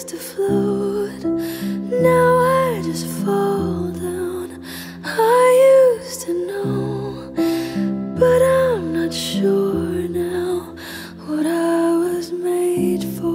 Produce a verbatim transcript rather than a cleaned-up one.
used to float, now I just fall down. I used to know, but I'm not sure now what I was made for.